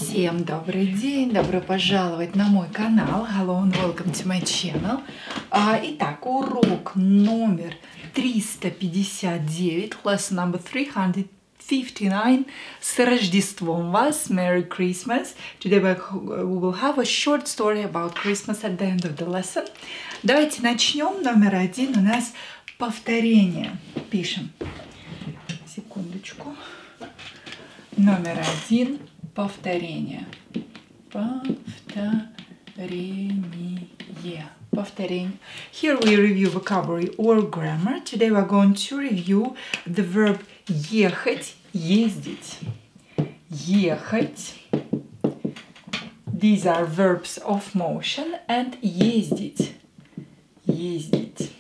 Всем добрый день, добро пожаловать на мой канал. Hello and welcome to my channel. Итак, урок номер 359, lesson number 359. С Рождеством вас, Merry Christmas. Today we will have a short story about Christmas at the end of the lesson. Давайте начнем. Номер один у нас повторение. Пишем. Секундочку. Номер один. Повторение. Повторение. Here we review vocabulary or grammar. Today we are going to review the verb ехать, ездить. Ехать. These are verbs of motion. And ездить. Ездить.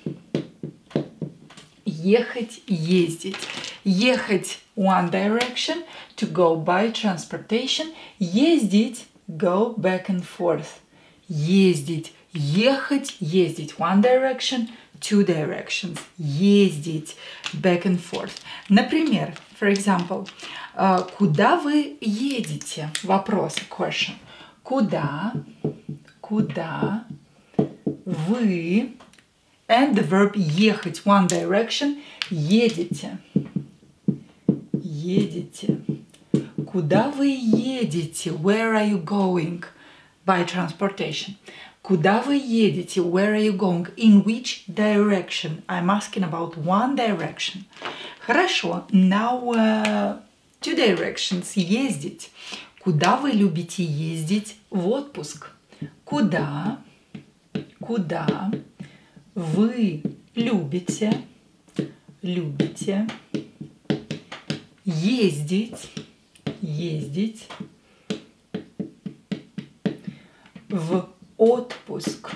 Ехать, ездить. Ехать one direction, to go by transportation. Ездить, go back and forth. Ездить, ехать, ездить one direction, two directions. Ездить, back and forth. Например, for example, куда вы едете? Вопрос, question. Куда вы, and the verb ехать one direction, едете. Едете. Куда вы едете? Where are you going? By transportation. Куда вы едете? Where are you going? In which direction? I'm asking about one direction. Хорошо. Now two directions. Ездить. Куда вы любите ездить в отпуск? Куда вы любите ездить в отпуск.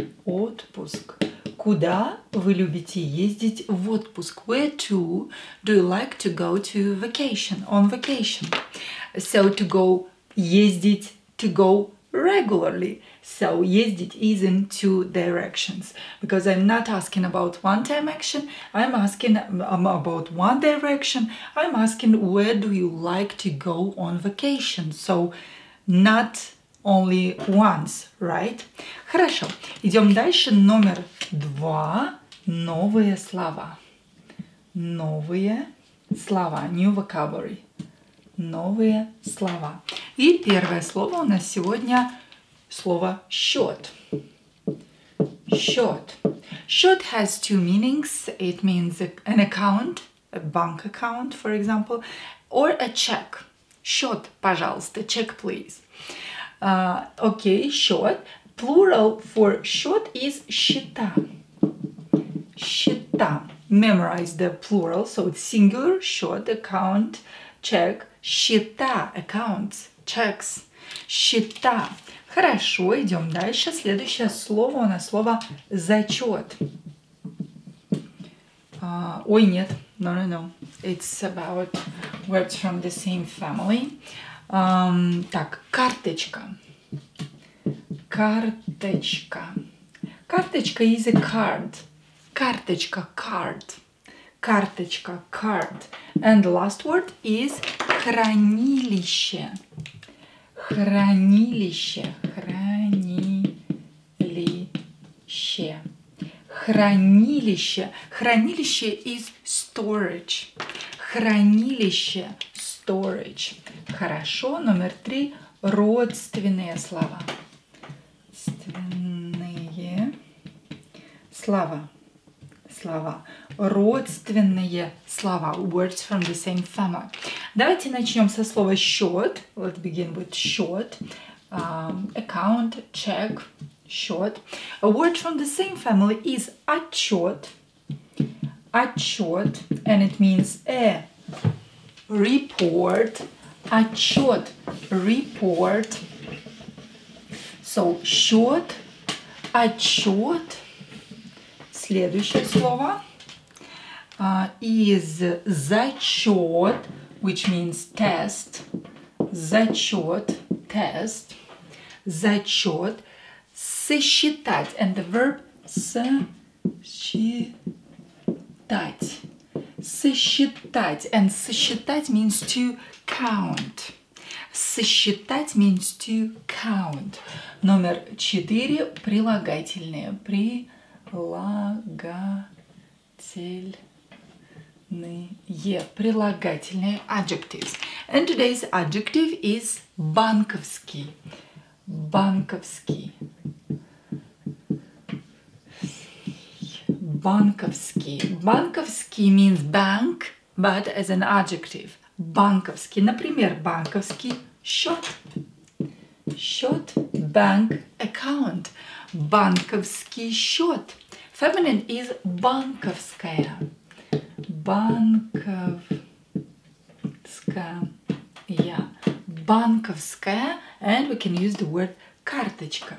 Куда вы любите ездить в отпуск? Where to do you like to go to vacation? On vacation. So to go, ездить, to go regularly. So ездить is in two directions. Because I'm not asking about one-time action. I'm asking about one direction. I'm asking where do you like to go on vacation. So not only once, right? Хорошо. Идем дальше. Номер два. Новые слова. Новые слова. New vocabulary. Новые слова. И первое слово у нас сегодня слово счет. Счет. Счет has two meanings. It means an account, a bank account, for example, or a check. Счет, пожалуйста, check, please. Okay, счет. Plural for счет is счета. Счета. Memorize the plural, so it's singular, счет, account, check, счета, accounts, checks, счета. Хорошо, идем дальше. Следующее слово у нас слово зачет. Ой, нет. No. It's about words from the same family. Так, карточка. Карточка. Карточка is a card. Карточка, card. Карточка, card. And the last word is хранилище. Хранилище. Хранилище. Хранилище is storage. Хранилище, storage. Хорошо. Номер три. Родственные слова. Родственные слова. Родственные слова. Words from the same family. Давайте начнем со слова счет. Let's begin with счет. Account, check, счет. A word from the same family is отчет. Отчет. And it means a report. Отчет. Report. So, счет, отчет. Следующее слово is зачет, which means test. Зачет, test. Зачет. Сосчитать. And the verb сосчитать. Сосчитать. And сосчитать means to count. Сосчитать means to count. Номер 4. Прилагательные. Прилагательные. Adjectives. And today's adjective is банковский. Банковский. Банковский. Банковский means bank, but as an adjective. Банковский. Например, банковский счет. Счет. Bank account. Банковский счет. Feminine is банковская. Банковская. Банковская. And we can use the word карточка.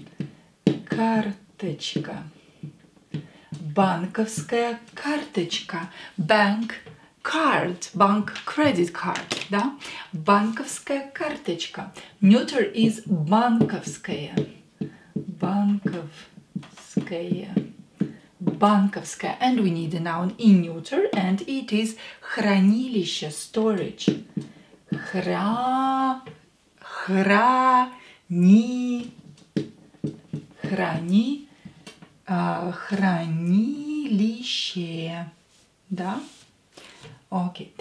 Карточка. Банковская карточка. Bank card. Bank credit card. Да? Банковская карточка. Neuter is банковская. Банковская. Банковская. And we need a noun in neuter, and it is хранилище, storage. Хранилище. Да? Окей.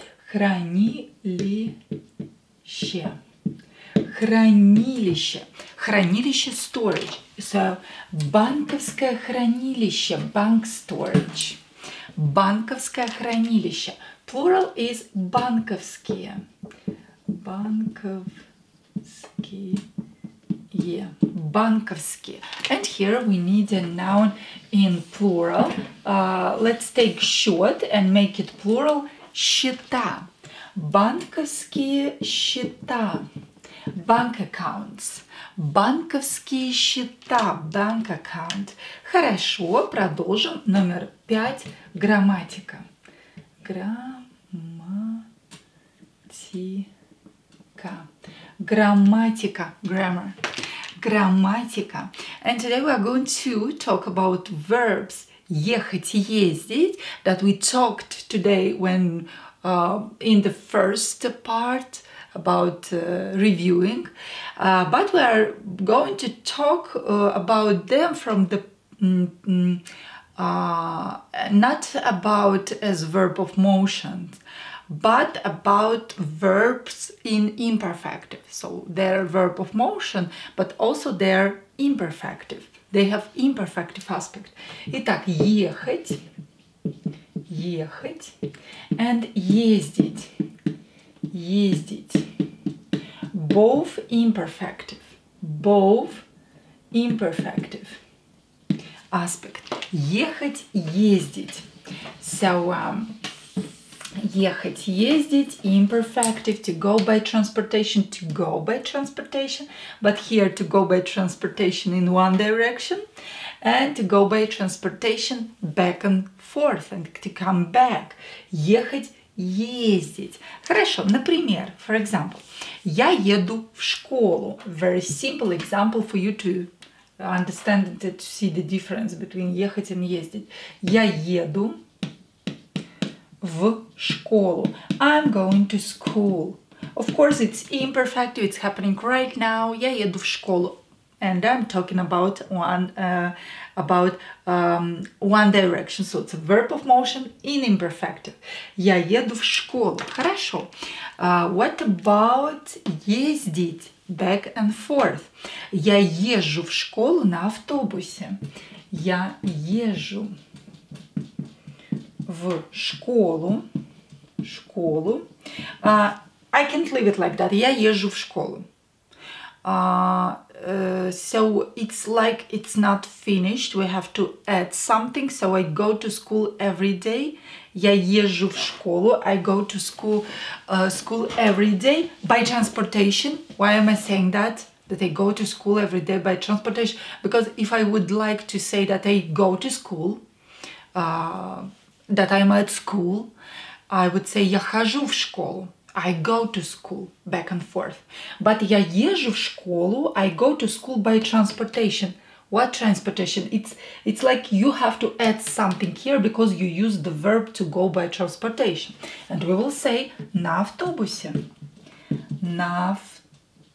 Хранилище. Хранилище. Хранилище storage. So, банковское хранилище. Bank storage. Банковское хранилище. Plural is банковские. Банковские. Банковские. And here we need a noun in plural. Let's take счет and make it plural. Счета. Банковские счета. Bank accounts. Банковские счета. Bank account. Хорошо, продолжим. Номер 5. Грамматика. Грамматика. Grammar. Грамматика. And today we are going to talk about verbs. Ехать, ездить. That we talked today when in the first part about reviewing. But we are going to talk about them from the not about as verb of motion, but about verbs in imperfective. So they're verb of motion, but also they're imperfective. They have imperfective aspect. Итак, ехать, ехать, and ездить, ездить. Both imperfective. Both imperfective aspect. Ехать, ездить. So, ехать, ездить, imperfective, to go by transportation, to go by transportation. But here to go by transportation in one direction. And to go by transportation back and forth. And to come back. Ехать, ездить. Хорошо, например, for example, я еду в школу. Very simple example for you to understand and to see the difference between ехать and ездить. Я еду в школу. I'm going to school. Of course, it's imperfective. It's happening right now. Я еду в школу. And I'm talking about one direction. So it's a verb of motion in imperfective. Я еду в школу. Хорошо. What about ездить? Back and forth. Я езжу в школу на автобусе. Я езжу в школу. Школу. I can't leave it like that. Я езжу в школу. So it's like it's not finished. We have to add something. So I go to school every day. Я езжу в школу. I go to school every day by transportation. Why am I saying that? That I go to school every day by transportation? Because if I would like to say that I go to school, that I'm at school, I would say я хожу в школу. I go to school back and forth. But я езжу в школу, I go to school by transportation. What transportation? It's like you have to add something here because you use the verb to go by transportation. And we will say на автобусе. На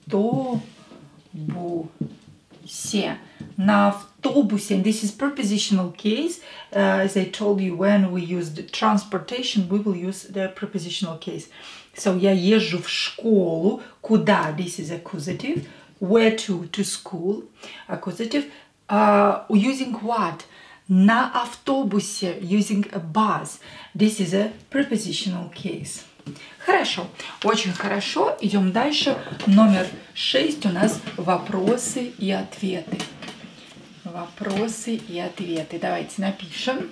автобусе. На автобусе. And this is prepositional case. As I told you, when we use the transportation, we will use the prepositional case. So я езжу в школу. Куда? This is accusative. Where to school. Accusative. Using what? На автобусе. Using a bus. This is a prepositional case. Хорошо. Очень хорошо. Идем дальше. Номер 6 у нас вопросы и ответы. Вопросы и ответы. Давайте напишем.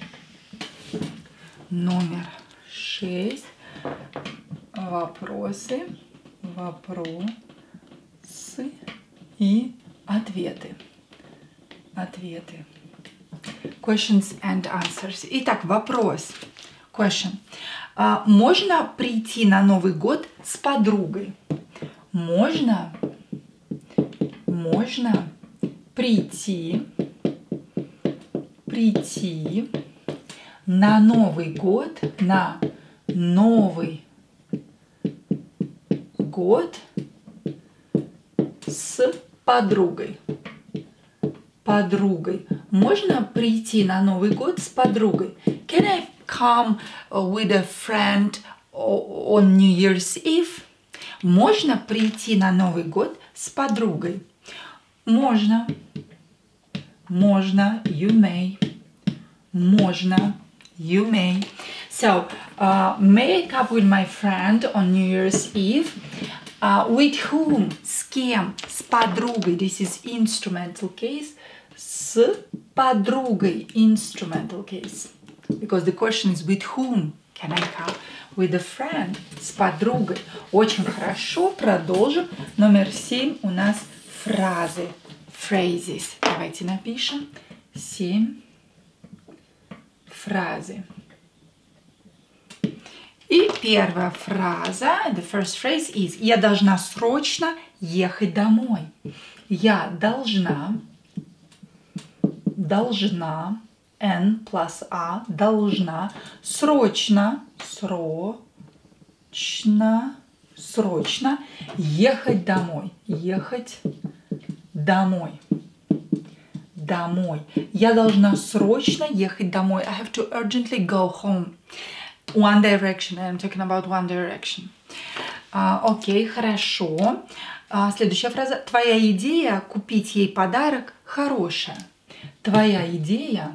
Номер 6. Вопросы и ответы. Ответы. Questions and answers. Итак, вопрос. Question. Можно прийти на Новый год с подругой? Можно прийти на Новый год, с подругой. Можно прийти на Новый год с подругой? Can I come with a friend on New Year's Eve? Можно прийти на Новый год с подругой? Можно. You may. Можно. You may. So, may I come with my friend on New Year's Eve? With whom? С кем? С подругой. This is instrumental case. С подругой. Instrumental case. Because the question is with whom can I come? With a friend. С подругой. Очень хорошо. Продолжим. Номер 7 у нас фразы. Phrases. Давайте напишем. 7 фразы. И первая фраза, the first phrase is я должна срочно ехать домой. Я должна, N plus A, должна, срочно ехать домой. Домой. Я должна срочно ехать домой. I have to urgently go home. One Direction. I'm talking about One Direction. Окей, хорошо. Следующая фраза. Твоя идея купить ей подарок хорошая. Твоя идея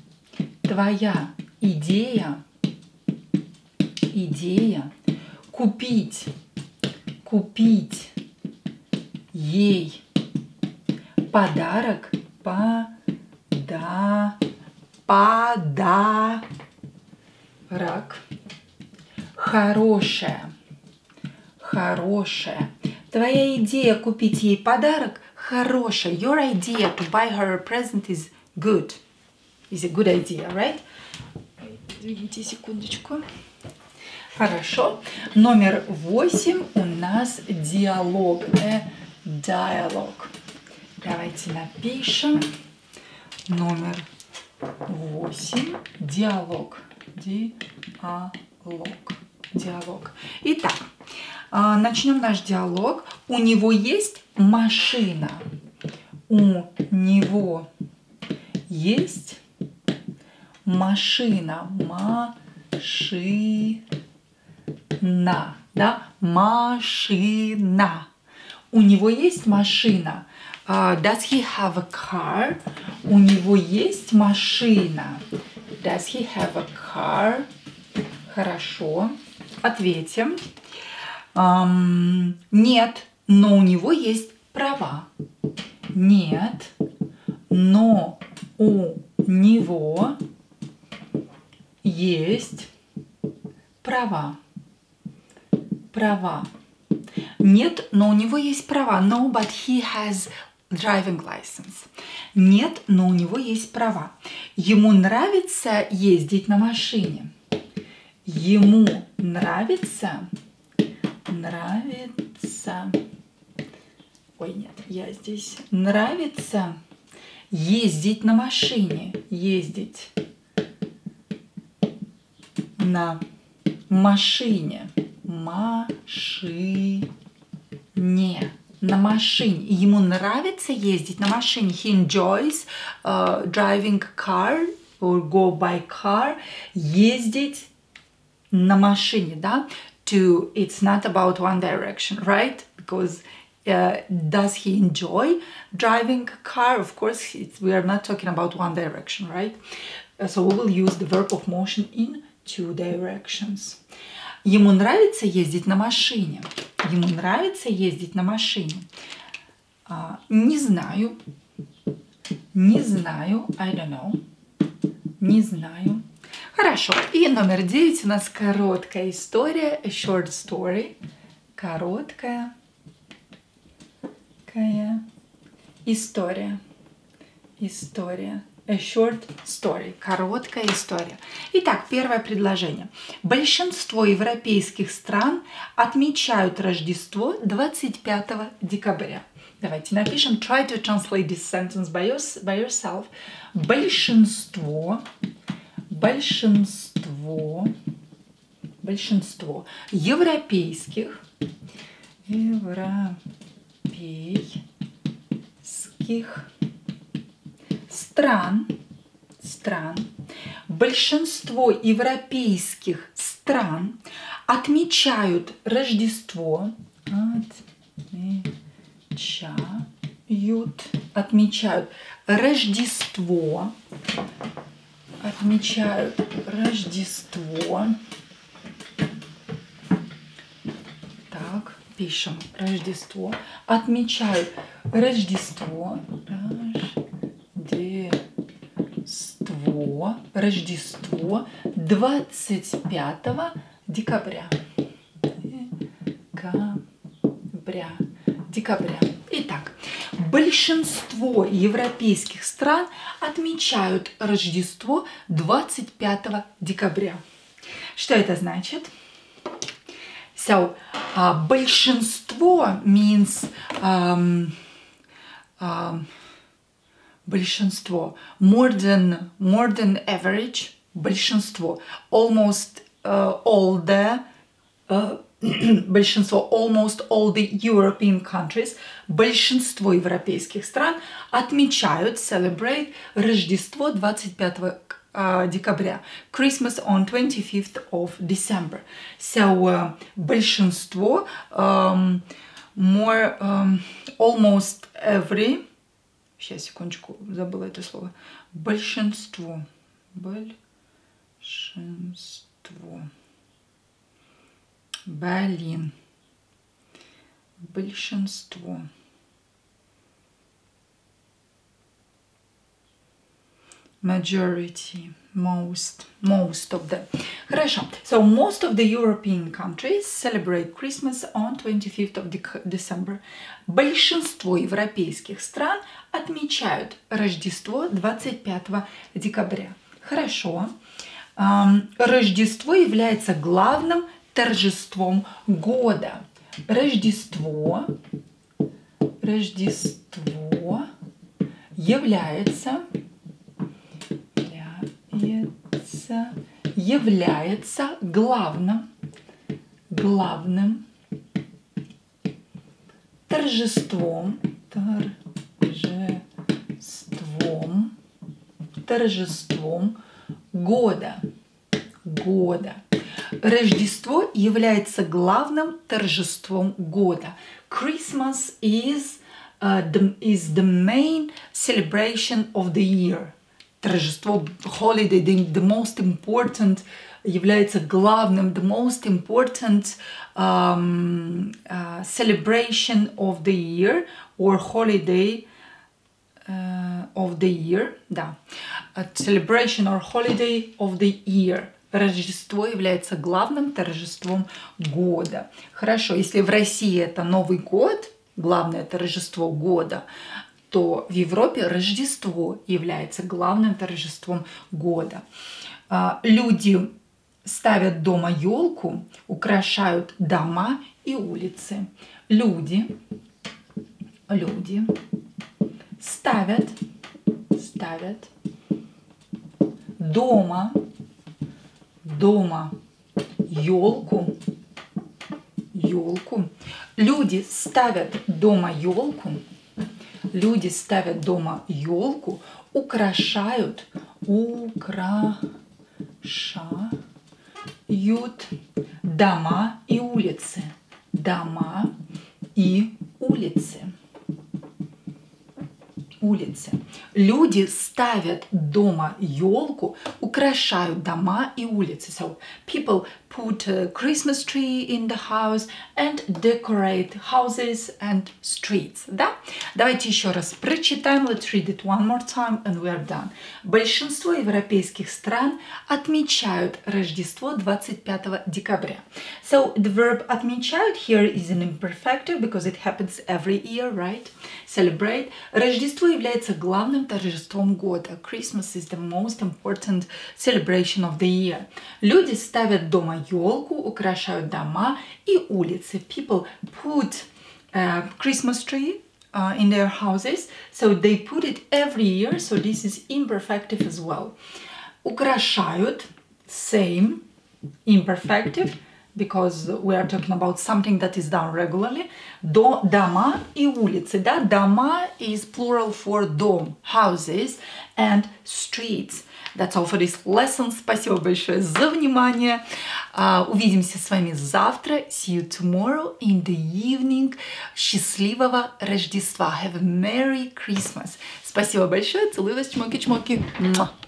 купить ей подарок хорошая. Твоя идея купить ей подарок хорошая. Your idea to buy her a present is good. Is a good idea, right? Извините, секундочку. Хорошо. Номер 8 у нас диалог. Dialogue. Давайте напишем. Номер 8. Диалог. Диалог. Итак, начнем наш диалог. У него есть машина. У него есть машина. Да? Машина. У него есть машина. Does he have a car? У него есть машина. Does he have a car? Хорошо. Ответим. Нет, но у него есть права. Нет, но у него есть права. Нет, но у него есть права. No, but he has driving license. Нет, но у него есть права. Ему нравится ездить на машине. Ему нравится. Ой, нет, я здесь. Нравится ездить на машине. Ездить на машине. на машине. Ему нравится ездить на машине. He enjoys driving a car or go by car. Ездить на машине, да? It's not about one direction, right? Because does he enjoy driving a car? Of course, we are not talking about one direction, right? So we will use the verb of motion in two directions. Ему нравится ездить на машине. Ему нравится ездить на машине. Не знаю. Не знаю. I don't know. Не знаю. Хорошо. И номер 9 у нас короткая история. A short story. Короткая история. История. A short story. Короткая история. Итак, первое предложение. Большинство европейских стран отмечают Рождество 25 декабря. Давайте напишем. Try to translate this sentence by yourself. Большинство европейских стран, большинство европейских стран отмечают Рождество, отмечают Рождество, так, пишем Рождество, отмечают Рождество 25 декабря. Итак, большинство европейских стран отмечают Рождество 25 декабря. Что это значит? So, большинство means большинство, more than average, большинство, almost all the большинство, almost all the European countries, большинство европейских стран отмечают, celebrate Рождество 25 декабря. Christmas on 25th of December. So, большинство, more, almost every, сейчас, секундочку, забыла это слово. Большинство. Блин. Большинство. Majority. Most of them. Хорошо. So, most of the European countries celebrate Christmas on 25th of December. Большинство европейских стран отмечают Рождество 25 декабря. Хорошо. Рождество является главным торжеством года. Рождество является главным торжеством года. Рождество является главным торжеством года. Christmas is the main celebration of the year. Торжество, holiday, the most important, является главным, the most important celebration of the year or holiday of the year, да. Celebration or holiday of the year. Рождество является главным торжеством года. Хорошо, если в России это Новый год, главное торжество года, то в Европе Рождество является главным торжеством года. Люди ставят дома елку, украшают дома и улицы. Люди ставят дома елку елку. Люди ставят дома елку. Люди ставят дома елку, украшают дома и улицы. Дома и улицы. Люди ставят дома елку, украшают дома и улицы. So people put a Christmas tree in the house and decorate houses and streets. Да? Давайте еще раз прочитаем. Let's read it one more time and we are done. Большинство европейских стран отмечают Рождество 25 декабря. So the verb отмечают here is an imperfective because it happens every year, right? Celebrate. Рождество является главным торжеством года. Christmas is the most important celebration of the year. Люди ставят дома елку, украшают дома и улицы. People put a Christmas tree in their houses, so they put it every year, so this is imperfective as well. Украшают, same, imperfective, because we are talking about something that is done regularly. Дома и улицы. Да? Дома is plural for dom, houses, and streets. That's all for this lesson. Спасибо большое за внимание. Увидимся с вами завтра. See you tomorrow in the evening. Счастливого Рождества. Have a Merry Christmas. Спасибо большое. Целую вас. Чмоки-чмоки.